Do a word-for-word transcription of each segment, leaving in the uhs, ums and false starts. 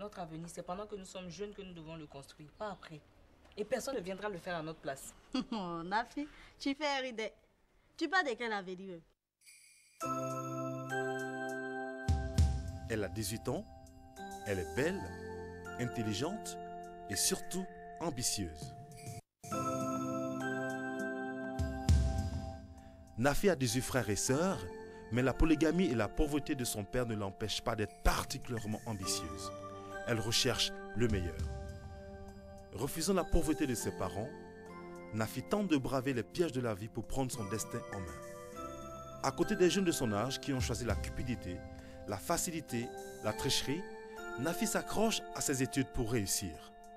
Notre avenir, c'est pendant que nous sommes jeunes que nous devons le construire, pas après. Et personne ne viendra le faire à notre place. Oh, Nafi, tu fais rider. Tu parles de quel avenir? Elle a dix-huit ans, elle est belle, intelligente et surtout ambitieuse. Nafi a dix-huit frères et sœurs, mais la polygamie et la pauvreté de son père ne l'empêchent pas d'être particulièrement ambitieuse. Elle recherche le meilleur. Refusant la pauvreté de ses parents, Nafi tente de braver les pièges de la vie pour prendre son destin en main. À côté des jeunes de son âge qui ont choisi la cupidité, la facilité, la tricherie, Nafi s'accroche à ses études pour réussir.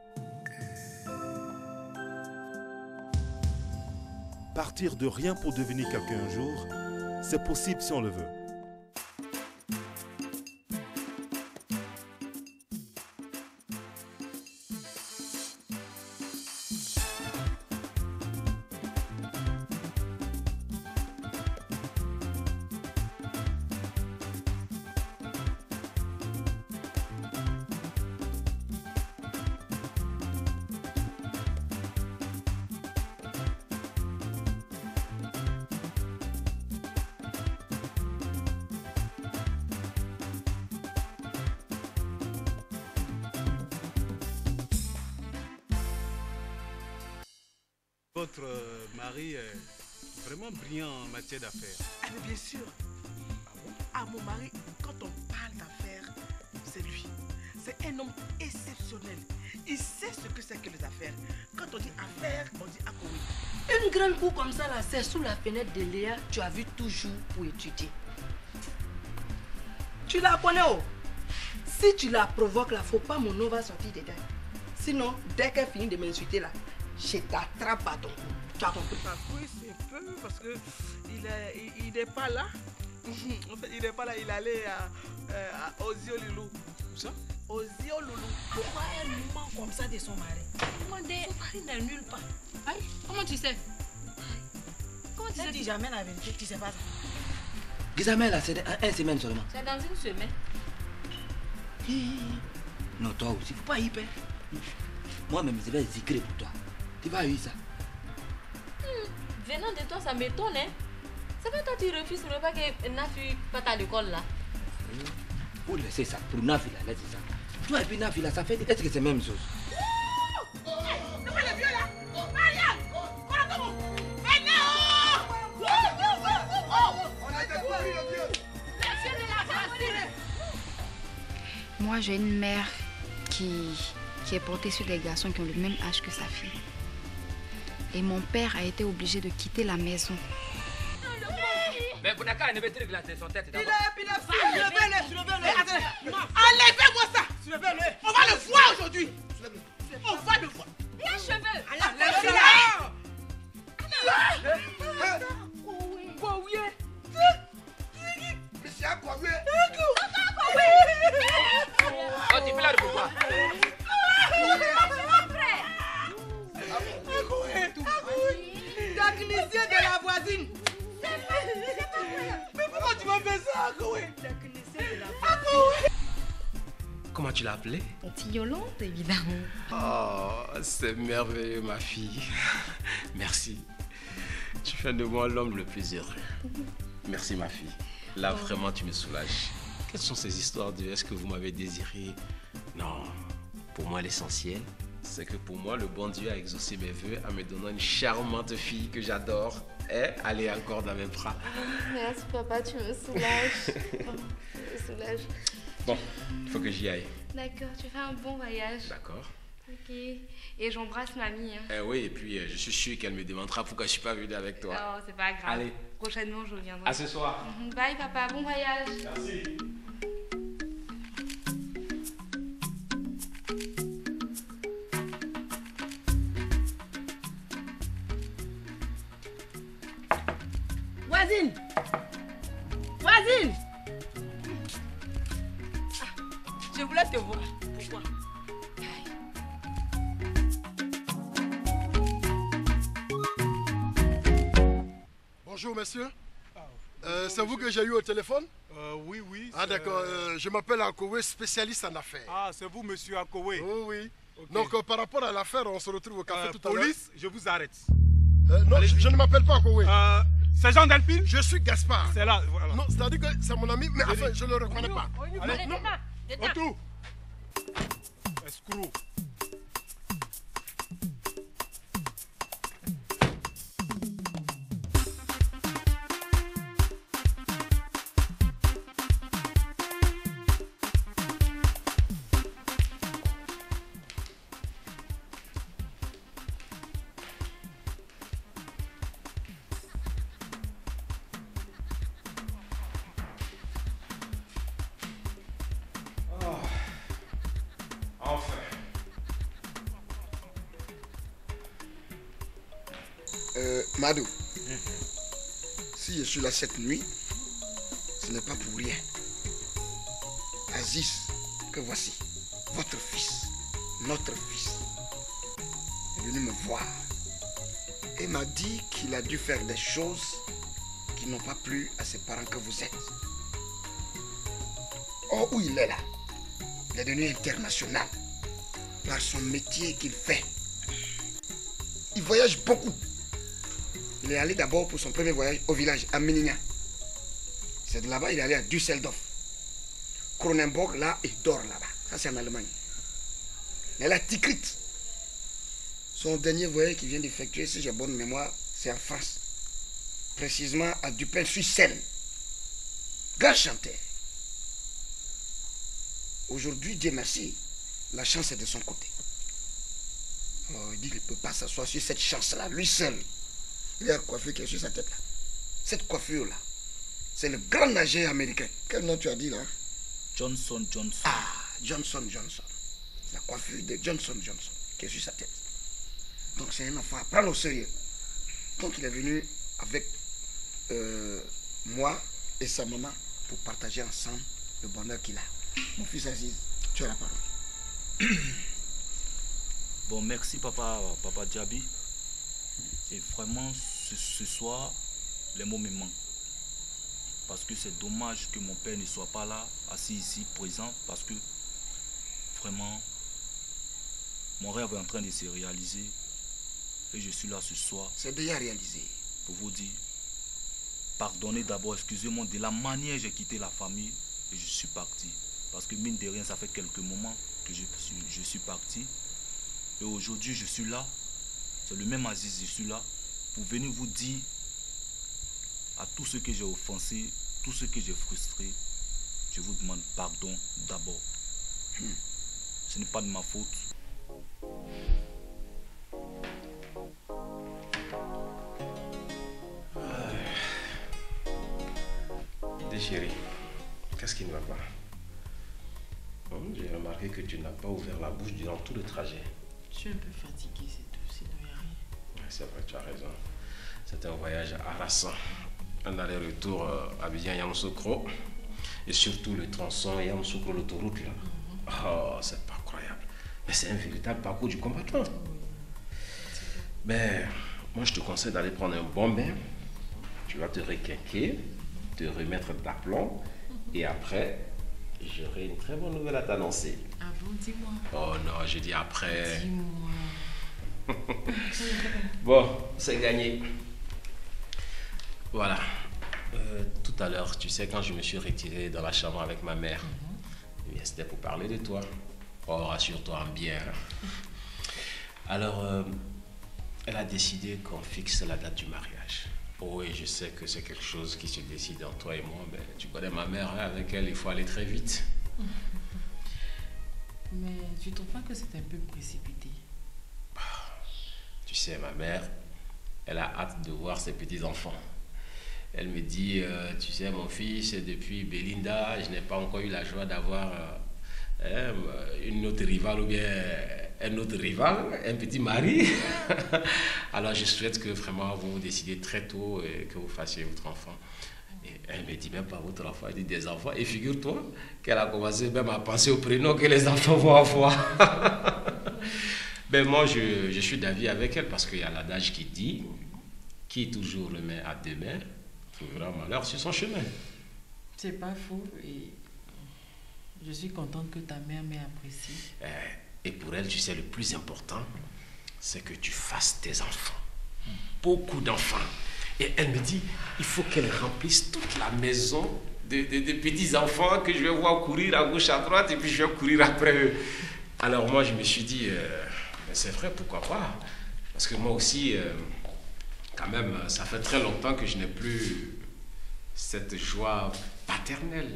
Partir de rien pour devenir quelqu'un un jour, c'est possible si on le veut. Votre mari est vraiment brillant en matière d'affaires. Ah mais bien sûr. Ah mon mari, quand on parle d'affaires, c'est lui. C'est un homme exceptionnel. Il sait ce que c'est que les affaires. Quand on dit affaires, on dit Akoui. Une grande cour comme ça, là, c'est sous la fenêtre de Léa. Tu as vu toujours pour étudier. Tu la connais, oh? Si tu la provoques, là, faut pas mon nom va sortir dedans. Sinon, dès qu'elle finit de m'insulter, là, je t'attrape à ton cou. Tu as compris? Oui, c'est peu parce que il est, il, il n'est pas là. En fait, il n'est pas là. Il allait à, à Oziolulu. Ça? Oziolulu. Pourquoi elle ment comme ça de son mari? Son mari n'est nulle part. Aïe, comment tu sais? Comment tu Elle sais? dit jamais la vérité. Tu sais pas ça. Gisamel, là, c'est un semaine seulement. C'est dans une semaine. Hi. Non, toi aussi, faut pas y perdre. Moi-même, je vais zikrer pour toi. Tu vas y ça. Hmm. Venant de toi, ça m'étonne, hein? C'est pas toi qui refuses le repas que Nafi pas à l'école là. Pour laisser ça, pour Nafi là, laissez ça. Toi et puis Nafi là, ça fait. Est-ce que c'est la même chose? C'est pas le vieux là? Marianne! Voilà comment? Venez! On a été pris le vieux! Monsieur de la facile! Moi, j'ai une mère qui, qui est portée sur des garçons qui ont le même âge que sa fille. Et mon père a été obligé de quitter la maison. Mais vous n'avez qu'à enlever le glace de son tête. Il est épileptique! Soulevez-le! Soulevez-le! Enlevez-moi ça! Soulevez-le! On va le voir aujourd'hui! On va le voir! Il a cheveux! Enlevez-le! Monsieur Akoué! Oh, tu fais là de pourquoi? Technicien de la voisine! Mais pourquoi tu m'as fait ça, Akoué? Technicien de la voisine! Comment tu l'as appelé? Yolande, évidemment. Oh, c'est merveilleux, ma fille. Merci. Tu fais de moi l'homme le plus heureux. Merci, ma fille. Là, oh. Vraiment, tu me soulages. Quelles sont ces histoires de est-ce que vous m'avez désiré? Non. Pour moi, l'essentiel, c'est que pour moi, le bon Dieu a exaucé mes vœux en me donnant une charmante fille que j'adore. Et elle est encore dans mes bras. Merci, papa, tu me soulages. Oh, tu me soulages. Bon, il faut que j'y aille. D'accord, tu fais un bon voyage. D'accord. Ok. Et j'embrasse mamie. Hein. Eh oui, et puis euh, je suis sûr qu'elle me demandera pourquoi je suis pas venu avec toi. Oh, c'est pas grave. Allez. Prochainement, je reviendrai. À ce soir. Bye, papa. Bon voyage. Merci. Voisine! Voisine! Ah, je voulais te voir. Pourquoi? Bonjour, monsieur. Euh, c'est vous que j'ai eu au téléphone? euh, Oui, oui. Ah d'accord, euh, je m'appelle Akowe, spécialiste en affaires. Ah, c'est vous, monsieur Akowe? Oh, oui. Okay. Donc euh, par rapport à l'affaire, on se retrouve au café euh, tout à l'heure. Police, je vous arrête. Euh, non, je, je ne m'appelle pas Akowe. Euh, c'est Jean Delphine? Je suis Gaspard. C'est là, voilà. Non, c'est-à-dire que c'est mon ami, mais Allez. enfin, je ne le reconnais pas. Allez, non, non. Autour. Escroc. Euh, Madou, si je suis là cette nuit, ce n'est pas pour rien. Aziz, que voici, votre fils, notre fils, est venu me voir et m'a dit qu'il a dû faire des choses qui n'ont pas plu à ses parents que vous êtes. Or, où il est là, il est devenu international par son métier qu'il fait. Il voyage beaucoup. Il est allé d'abord pour son premier voyage au village, à Ménina. C'est de là-bas, il est allé à Düsseldorf. Cronenbourg, là, il dort là-bas. Ça, c'est en Allemagne. Mais la Tikrit, son dernier voyage qu'il vient d'effectuer, si j'ai bonne mémoire, c'est en France. Précisément à Dupin-sur-Seine. Grand chanteur. Aujourd'hui, Dieu merci, la chance est de son côté. Oh, il dit qu'il ne peut pas s'asseoir sur cette chance-là, lui seul. Il y a une coiffure qui est sur sa tête là. Cette coiffure-là, c'est le grand nageur américain. Quel nom tu as dit là? Johnson Johnson. Ah, Johnson Johnson. La coiffure de Johnson Johnson qui est sur sa tête. Donc c'est un enfant à prendre au sérieux. Donc il est venu avec euh, moi et sa maman pour partager ensemble le bonheur qu'il a. Mon fils Aziz, tu as la parole. Bon, merci papa, papa Djabi. Et vraiment, ce, ce soir, les mots me manquent. Parce que c'est dommage que mon père ne soit pas là, assis ici, présent, parce que vraiment, mon rêve est en train de se réaliser. Et je suis là ce soir. C'est déjà réalisé. Pour vous dire, pardonnez d'abord, excusez-moi de la manière dont j'ai quitté la famille et je suis parti. Parce que mine de rien, ça fait quelques moments que je suis, je suis parti. Et aujourd'hui, je suis là. C'est le même Aziz, je suis là pour venir vous dire à tous ceux que j'ai offensés, tous ceux que j'ai frustrés, je vous demande pardon d'abord. Hmm. Ce n'est pas de ma faute. Dis chérie, qu'est-ce qui ne va pas? Hum, J'ai remarqué que tu n'as pas ouvert la bouche durant tout le trajet. Je suis un peu fatiguée, c'est tout, sinon il n'y a rien. C'est vrai, tu as raison. C'était un voyage harassant. Un aller-retour euh, Abidjan-Yamoussoukro et surtout le tronçon Yamoussoukro, l'autoroute là. Mm-hmm. Oh, c'est pas croyable. Mais c'est un véritable parcours du combattant. Mais moi, je te conseille d'aller prendre un bon bain. Tu vas te requinquer, te remettre d'aplomb et après, j'aurai une très bonne nouvelle à t'annoncer. Ah bon, dis-moi. Oh non, je dis après. Dis-moi. Bon, c'est gagné. Voilà. Euh, tout à l'heure, tu sais, quand je me suis retiré dans la chambre avec ma mère, mm-hmm. eh bien, c'était pour parler de toi. Oh, rassure-toi en bien. Alors, euh, elle a décidé qu'on fixe la date du mariage. Oh, et je sais que c'est quelque chose qui se décide entre toi et moi. Ben, tu connais ma mère, hein, avec elle, il faut aller très vite. Mais tu trouves pas que c'est un peu précipité? Tu sais, ma mère, elle a hâte de voir ses petits-enfants. Elle me dit, euh, tu sais, mon fils, depuis Belinda, je n'ai pas encore eu la joie d'avoir euh, une autre rivale ou bien un autre rival, un petit mari. Alors, je souhaite que vraiment vous vous décidez très tôt et que vous fassiez votre enfant. Et elle me dit même pas votre enfant, elle dit des enfants. Et figure-toi qu'elle a commencé même à penser au prénom que les enfants vont avoir. Ben moi, je, je suis d'avis avec elle parce qu'il y a l'adage qui dit qui toujours le met à deux mains trouvera malheur sur son chemin. C'est pas faux et je suis contente que ta mère m'ait apprécié. Et pour elle, tu sais, le plus important, c'est que tu fasses tes enfants. Beaucoup d'enfants. Et elle me dit, il faut qu'elle remplisse toute la maison de, de, de petits enfants que je vais voir courir à gauche, à droite, et puis je vais courir après eux. Alors moi, je me suis dit, euh, c'est vrai, pourquoi pas? Parce que moi aussi, euh, quand même, ça fait très longtemps que je n'ai plus cette joie paternelle.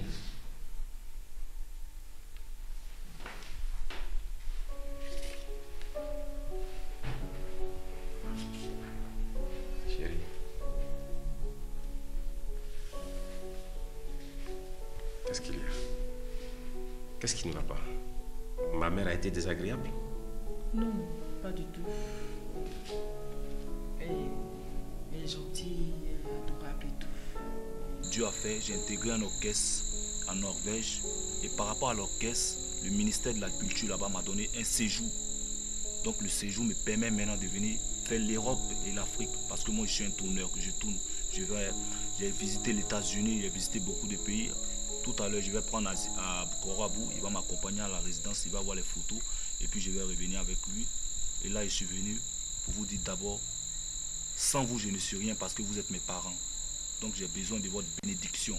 Chérie. Qu'est-ce qu'il y a? Qu'est-ce qui ne va pas? Ma mère a été désagréable? Non, pas du tout. Elle, elle est gentille, elle est adorable et tout. Dieu a fait, j'ai intégré un orchestre en Norvège. Et par rapport à l'orchestre, le ministère de la Culture là-bas m'a donné un séjour. Donc le séjour me permet maintenant de venir faire l'Europe et l'Afrique. Parce que moi je suis un tourneur, que je tourne. Je vais, j'ai visité les États-Unis, j'ai visité beaucoup de pays. Tout à l'heure, je vais prendre à, à Korabou, il va m'accompagner à la résidence, il va voir les photos. Et puis je vais revenir avec lui. Et là, je suis venu pour vous dire d'abord, sans vous, je ne suis rien parce que vous êtes mes parents. Donc j'ai besoin de votre bénédiction.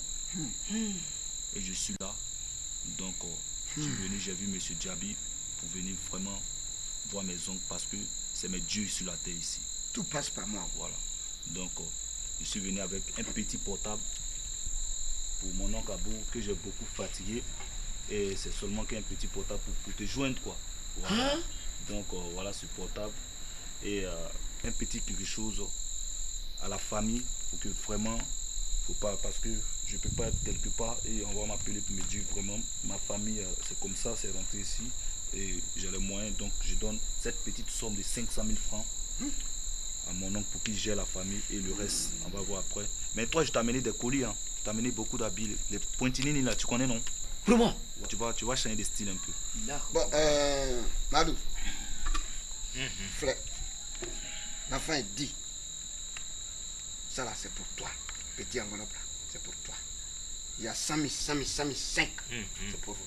Et je suis là. Donc euh, je suis venu, j'ai vu M. Djabi pour venir vraiment voir mes oncles parce que c'est mes dieux sur la terre ici. Tout passe par moi. Voilà. Donc euh, je suis venu avec un petit portable pour mon oncle Abou que j'ai beaucoup fatigué. Et c'est seulement qu'un petit portable pour, pour te joindre quoi. Voilà. Hein? Donc euh, voilà ce portable. Et euh, un petit quelque chose à la famille pour que vraiment, faut pas, parce que je peux pas être quelque part et on va m'appeler pour me dire vraiment, ma famille euh, c'est comme ça, c'est rentré ici et j'ai les moyens, donc je donne cette petite somme de cinq cent mille francs à mon oncle pour qu'il gère la famille et le reste, on va voir après. Mais toi, je t'ai amené des colis, hein. Je t'ai amené beaucoup d'habits, les pointinini là, tu connais non? Vraiment? Tu vas, tu vas changer de style un peu. Bon, euh, Madou, mm-hmm. Frère, l'enfant est dit. Ça là, c'est pour toi. Petit enveloppe là, c'est pour toi. Il y a cent mille, cent mille, cent mille, cinq. Mm-hmm. C'est pour vous.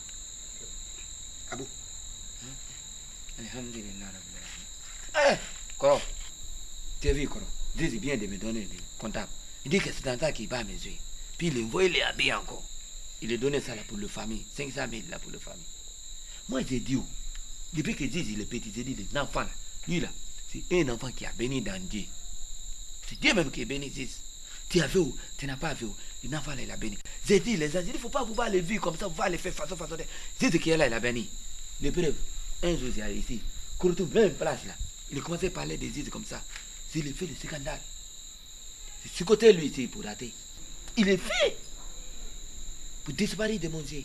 Abou. Alhamdulillah. Eh, Koro, tu as vu, Koro? Dis bien de me donner le comptable. Il dit que c'est dans ça qu'il va mesurer. Puis il envoie les habits encore. Il a donné ça là pour la famille. cinq cent mille là pour la famille. Moi, j'ai dit, depuis que Ziz il est petit, j'ai dit, les enfants là, lui là, c'est un enfant qui a béni dans Dieu. C'est Dieu même qui a béni Ziz. Tu as vu où? Tu n'as pas vu où? L'enfant là, il a béni. J'ai dit, les gens, il ne faut pas pouvoir les vivre comme ça, pouvoir les faire façon, façon. Ziz qui est là, il a béni. Les preuves, un jour, il est ici, Kouroutou, même place là, il a commencé à parler de Ziz comme ça. C'est le fait de scandale. C'est ce côté lui ici pour rater. Il est fait pour disparaître de mon Dieu.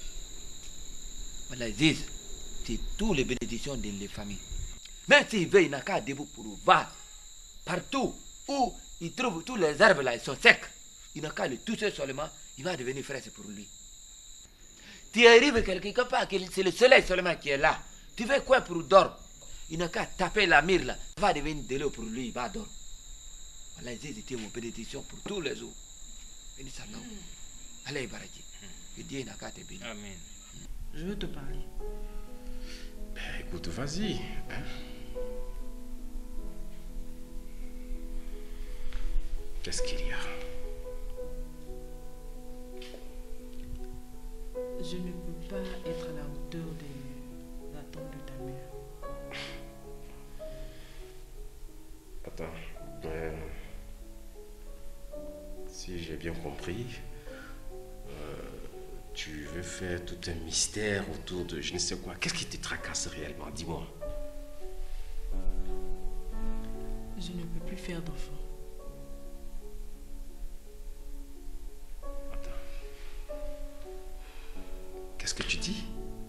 Voilà, Ziz, c'est toutes les bénédictions de les familles. Même s'il veut, il n'a qu'à debout pour voir. Partout où il trouve tous les arbres là, ils sont secs. Il n'a qu'à le toucher seulement, il va devenir fraîche pour lui. Tu arrives quelque part, c'est le soleil seulement qui est là. Tu veux quoi pour dormir? Il n'a qu'à taper la mire là, il va devenir de l'eau pour lui, il va dormir. Voilà, Ziz, c'était mon bénédiction pour tous les jours. Béni Salom. Allez, Baraki. Que Dieu n'a qu'à te bénir. Amen. Je veux te parler. Ben, écoute, vas-y. Hein? Qu'est-ce qu'il y a? Je ne peux pas être à la hauteur des attentes de ta mère. Attends. Euh, si j'ai bien compris, euh, tu veux faire tout un mystère autour de je ne sais quoi. Qu'est-ce qui te tracasse réellement? Dis-moi. Je ne peux plus faire d'enfant. Qu'est-ce que tu dis?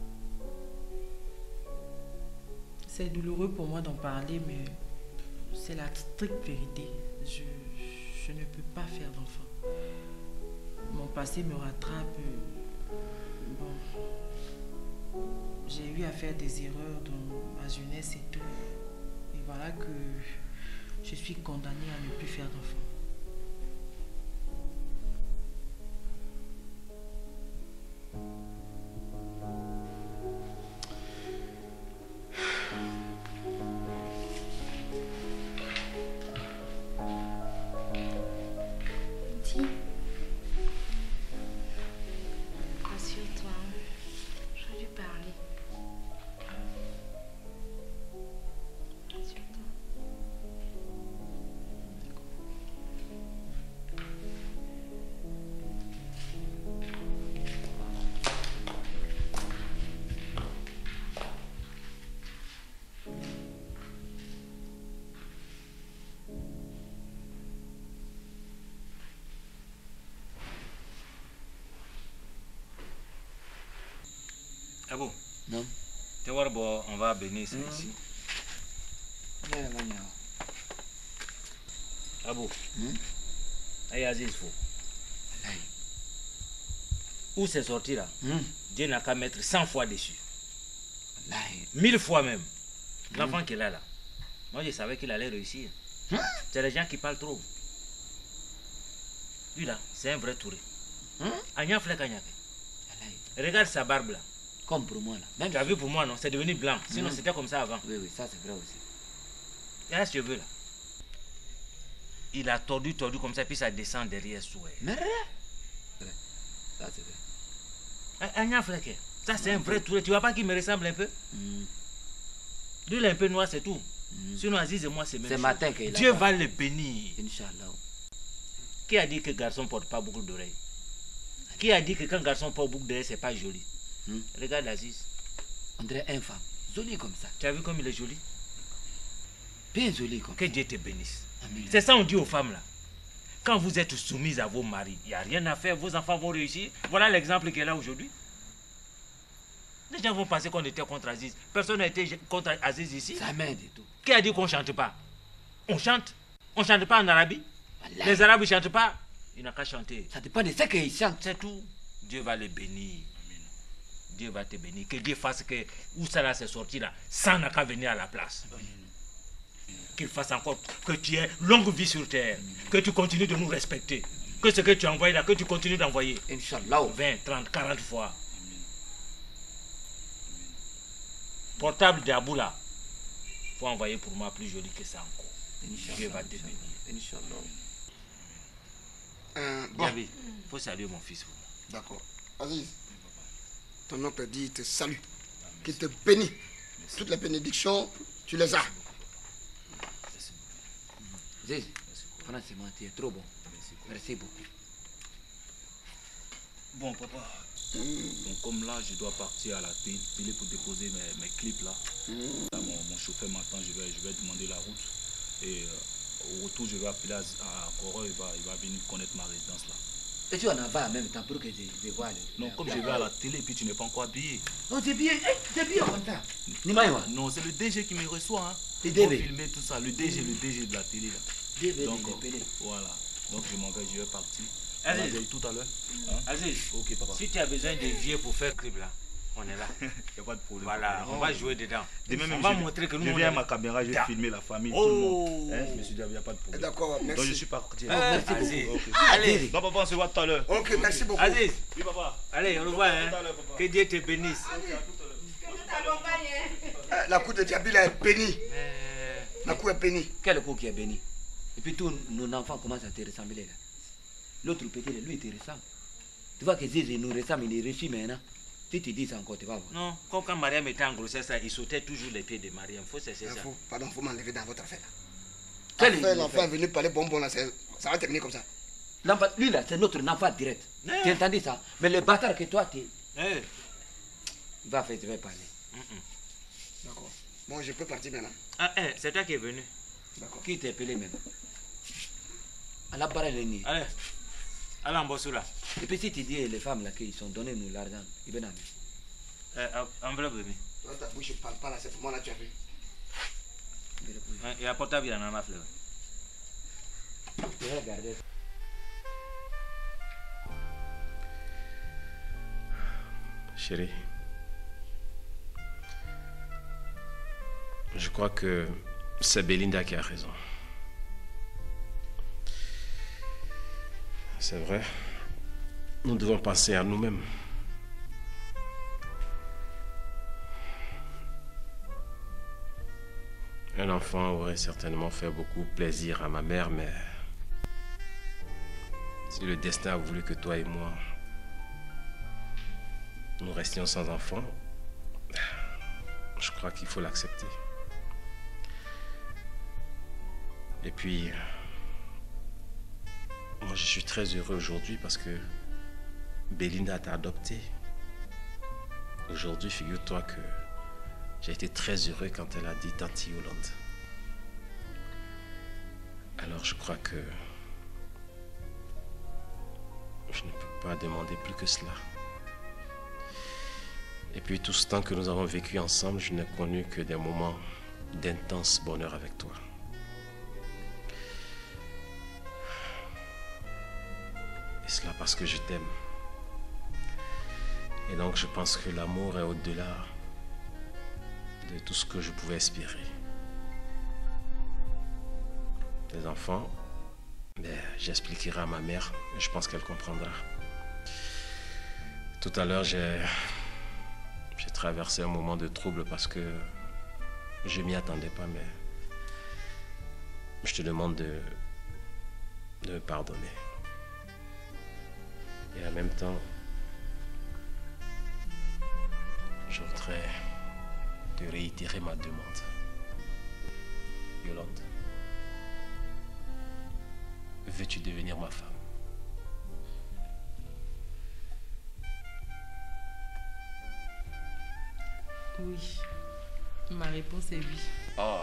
C'est douloureux pour moi d'en parler, mais c'est la stricte vérité. Je, je ne peux pas faire d'enfant. Mon passé me rattrape. Bon, j'ai eu à faire des erreurs dans ma jeunesse et tout. Et voilà que je suis condamnée à ne plus faire d'enfant. Non. Tewarbo, on va bénir ça ici. Abou. Aïe Aziz, faut. Où c'est sorti là? Dieu n'a qu'à mettre cent fois dessus. Mille fois même. L'enfant qui est là, là. Moi, je savais qu'il allait réussir. C'est les gens qui parlent trop. Lui là, c'est un vrai touré. Agnan Flek Agnan. Regarde sa barbe là. Comme pour moi là. Même tu as vu pour moi, non? C'est devenu blanc. Sinon, Mm. c'était comme ça avant. Oui, oui, ça c'est vrai aussi. Il a ses cheveux là. Il a tordu, tordu comme ça, puis ça descend derrière soi. Mais ça c'est vrai. Agnan Flek, ça c'est un vrai touré. Tu vois pas qu'il me ressemble un peu? Mm. Lui, il est un peu noir, c'est tout. Mm. Sinon, Aziz et moi, c'est même C'est chose. matin qu'il a Dieu pas. va le bénir. Inch'Allah. Qui a dit que garçon ne porte pas beaucoup d'oreilles? Qui a dit que quand garçon porte beaucoup d'oreilles, c'est pas joli? Hmm? Regarde Aziz. On dirait un femme. Joli comme ça. Tu as vu comme il est joli? Bien joli comme que ça. Que Dieu te bénisse. Amen. C'est ça on dit aux femmes là. Quand vous êtes soumises à vos maris, il n'y a rien à faire, vos enfants vont réussir. Voilà l'exemple qui est là aujourd'hui. Les gens vont penser qu'on était contre Aziz. Personne n'a été contre Aziz ici. Jamais du tout. Qui a dit qu'on ne chante pas? On chante. On ne chante pas en Arabie. Voilà. Les Arabes ne chantent pas. Ils n'ont qu'à chanter. Ça dépend de ce qu'ils chantent. C'est tout. Dieu va les bénir. Dieu va te bénir. Que Dieu fasse que où ça là s'est sorti là, ça n'a qu'à venir à la place. Qu'il fasse encore que tu aies longue vie sur terre. Que tu continues de nous respecter. Que ce que tu as envoyé là, que tu continues d'envoyer. Inch'Allah. vingt, trente, quarante fois. Portable d'Abou là. Faut envoyer pour moi plus joli que ça encore. Dieu va te bénir. Inch'Allah. Euh, bon. Il faut saluer mon fils. D'accord. Aziz, ton oncle dit, il te salue, qu'il te bénit. Toutes les bénédictions, tu les as. Aziz, franchement, tu es trop bon. Merci beaucoup. Bon, papa. Donc, comme là, je dois partir à la télé pour déposer mes, mes clips là. Là mon, mon chauffeur m'attend, je vais, je vais demander la route. Et euh, au retour, je vais appeler à, à Koro, il va, il va venir connaître ma résidence là. Et tu en vas en même temps pour que je, je vois le... Non, comme je vais à la télé et puis tu n'es pas encore habillé. Non, t'es bien, t'es bien comme ça. Nimaïwa. Non, c'est le D G qui me reçoit. Hein. Le D G. Pour filmer tout ça, le D G, le D G de la télé là. D G, Donc, D G. voilà. Donc je m'en vais, je vais partir. Aziz. On va tout à l'heure. Hein? Aziz, ok papa. Si tu as besoin de vieux pour faire clip là, on est là. Il n'y a pas de problème. Voilà, on va jouer dedans. Demain, on même va je, montrer que nous je on viens à est... ma caméra, je vais Da. filmer la famille, Oh. tout le monde. Hein, je me suis dit, il n'y a pas de problème. D'accord, merci. Donc je suis parti. Euh, merci beaucoup. Aziz. Okay. Allez. Non, papa, on se voit tout à l'heure. Ok, merci beaucoup. Aziz. Oui, papa. Allez, on revoit. Hein. Que Dieu te bénisse. Eh, La cour de Diabila est bénie. Mais... La cour est bénie. Quel coup qui est béni. Et puis tous nos enfants commencent à te ressembler là. L'autre petit, lui, il te ressemble. Tu vois que Zizi nous ressemble, il est réussi maintenant. Si tu dis ça encore, tu vas voir. Non, comme quand Mariam était en grossesse, il sautait toujours les pieds de Mariam. Faut cesser ça. Faut, pardon, faut m'enlever dans votre affaire. Quel Affaire, est l'enfant est venu parler bonbon là, ça va terminer comme ça. L'enfant, lui là, c'est notre enfant direct. Yeah. Tu entendis ça? Mais le bâtard que toi, tu... Hey. Il va faire, tu vas parler. Mm -mm. D'accord. Bon, je peux partir maintenant. Ah, hey, c'est toi qui es venu. D'accord. Qui t'a appelé même? À la barre, elle est Allez. Allez en bossou là. Et puis si tu dis les femmes là qui sont donné nous l'argent, ils viennent amener. Euh, enveloppe, bébé. Toi, ta bouche ne parle pas là, c'est pour moi là, tu as vu. Il y a un portable, il y en a ma fleur. Je vais regarder. Chérie, je crois que c'est Belinda qui a raison. C'est vrai, nous devons penser à nous-mêmes. Un enfant aurait certainement fait beaucoup plaisir à ma mère, mais si le destin a voulu que toi et moi, nous restions sans enfant, je crois qu'il faut l'accepter. Et puis, moi je suis très heureux aujourd'hui parce que Belinda t'a adopté. Aujourd'hui, figure-toi que j'ai été très heureux quand elle a dit Tanti Yolande. Alors je crois que je ne peux pas demander plus que cela. Et puis tout ce temps que nous avons vécu ensemble, je n'ai connu que des moments d'intense bonheur avec toi. Et cela parce que je t'aime. Et donc je pense que l'amour est au-delà de tout ce que je pouvais espérer. Les enfants, ben, j'expliquerai à ma mère, et je pense qu'elle comprendra. Tout à l'heure, j'ai j'ai traversé un moment de trouble parce que je m'y attendais pas, mais je te demande de, de me pardonner. Et en même temps, je voudrais te réitérer ma demande. Yolande, veux-tu devenir ma femme? Oui. Ma réponse est oui. Oh.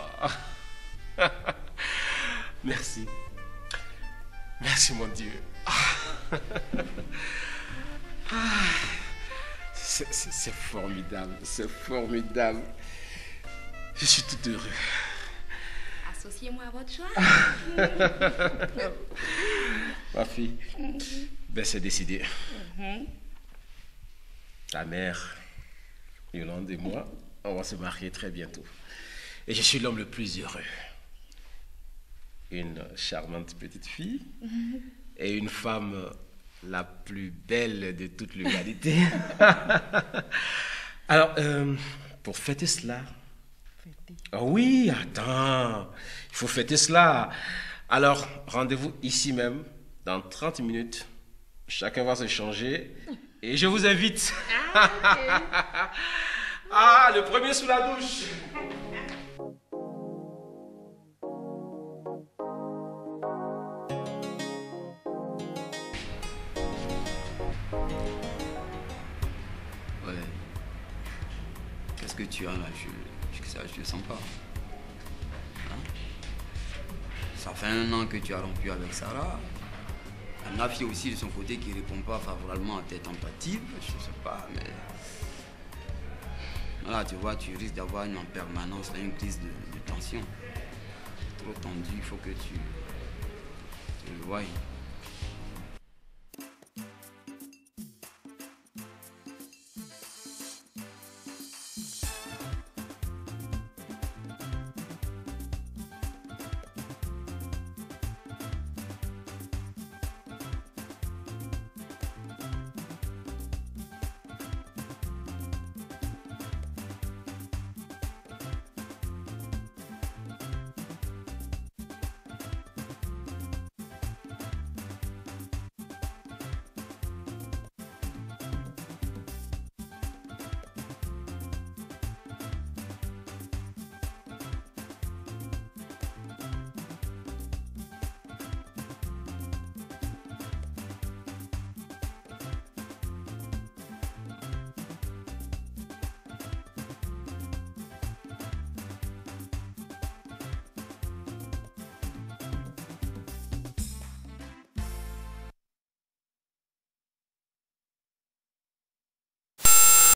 Merci. Merci, mon Dieu. C'est c'est formidable, c'est formidable. Je suis tout heureux. Associez-moi à votre choix. Ma fille, ben c'est décidé. Mhm. Ta mère, Yolande et moi, on va se marier très bientôt. Et je suis l'homme le plus heureux. Une charmante petite fille et une femme la plus belle de toute l'humanité. Alors, euh, pour fêter cela... Oh oui, attends, il faut fêter cela. Alors, rendez-vous ici même, dans trente minutes. Chacun va se changer et je vous invite. Ah, okay. Ah, le premier sous la douche. Ouais. Qu'est-ce que tu as là? Je, je, ça, je te sens pas. Hein? Ça fait un an que tu as rompu avec Sarah. Nafi aussi de son côté qui répond pas favorablement à tes tentatives. Je sais pas, mais... Voilà, tu vois, tu risques d'avoir une en permanence une crise de, de tension. Trop tendu, il faut que tu, tu le voies.